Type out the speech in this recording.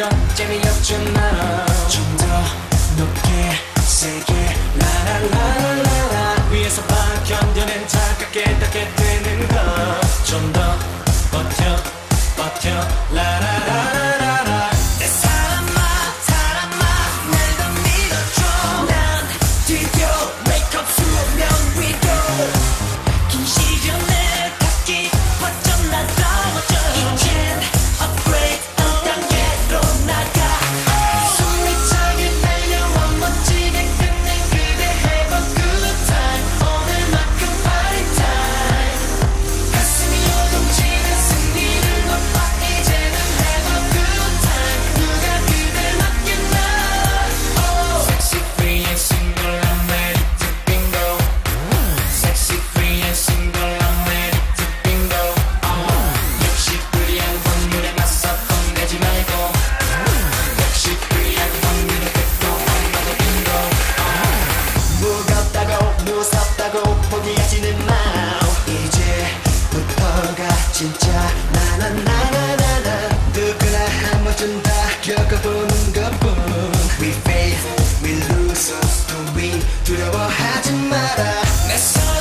건 재미없잖아. 좀 더 높게 세게 라라라라라 위에서 봐 견뎌낸 차갑게 닿게 되는 것 좀 더 버텨 버텨 라라라라라 내 사람아 사람아 날 더 믿어줘 난 드디어 메이크업 수면 위로 긴 시련을 닿기 벗어나더워져 이젠 upgrade 한 단계로 나가 숨이 차게 달려와 멋지게 끝낸 그대 have a good time 오늘만큼 party time 가슴이 요동치는 승리를 높아 이제는 have a good time 누가 그댈 맡겼나 oh. Sexy free and single I'm ready to bingo Sexy free and single I'm ready to bingo 역시 불리한 확률에 맞서 겁내지 말고 역시 불리한 확률에 백도 엄마도 빙고 무겁다고 무섭다고 포기하지는 마 이제부터가 진짜 나나나나나나 누구나 한 번쯤 다 겪어보는 것뿐 We fail, we lose, to win 두려워하지 마라 내 손